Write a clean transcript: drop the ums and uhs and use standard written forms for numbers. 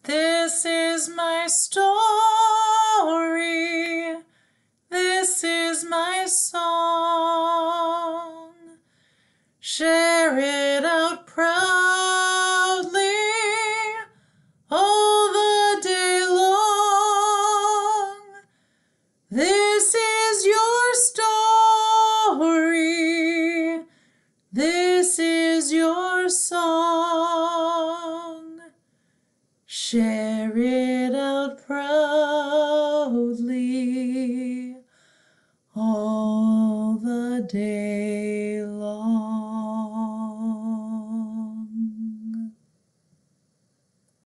This is my story. This is my song. Share it out proudly all the day long. This is your story. This is your song. Share it out proudly all the day